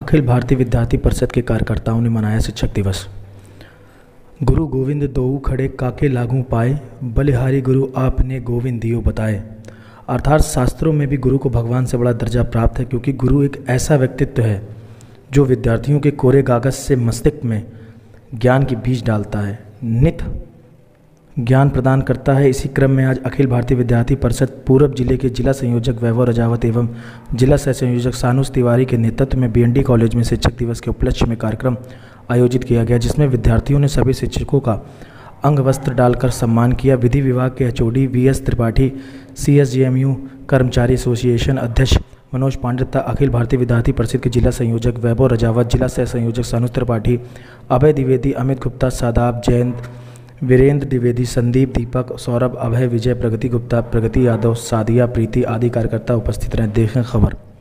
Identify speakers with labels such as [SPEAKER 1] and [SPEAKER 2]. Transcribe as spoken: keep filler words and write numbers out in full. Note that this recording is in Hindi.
[SPEAKER 1] अखिल भारतीय विद्यार्थी परिषद के कार्यकर्ताओं ने मनाया शिक्षक दिवस। गुरु गोविंद दोऊ खड़े काके लागू पाए, बलिहारी गुरु आपने गोविंद दियो बताए। अर्थात शास्त्रों में भी गुरु को भगवान से बड़ा दर्जा प्राप्त है, क्योंकि गुरु एक ऐसा व्यक्तित्व है जो विद्यार्थियों के कोरे कागज से मस्तिष्क में ज्ञान की बीज डालता है, नित ज्ञान प्रदान करता है। इसी क्रम में आज अखिल भारतीय विद्यार्थी परिषद पूर्व जिले के जिला संयोजक वैभव रजावत एवं जिला सह संयोजक सानुस तिवारी के नेतृत्व में बीएनडी कॉलेज में शिक्षक दिवस के उपलक्ष्य में कार्यक्रम आयोजित किया गया, जिसमें विद्यार्थियों ने सभी शिक्षकों का अंग वस्त्र डालकर सम्मान किया। विधि विभाग के HOD V S Tripathi, C S J M U कर्मचारी एसोसिएशन अध्यक्ष मनोज पांडे तथा अखिल भारतीय विद्यार्थी परिषद के जिला संयोजक वैभव रजावत, जिला सह संयोजक सानुस त्रिपाठी, अभय द्विवेदी, अमित गुप्ता, सादाब, जयंत, वीरेंद्र द्विवेदी, संदीप, दीपक, सौरभ, अभय, विजय, प्रगति गुप्ता, प्रगति यादव, सादिया, प्रीति आदि कार्यकर्ता उपस्थित रहे। देखें खबर।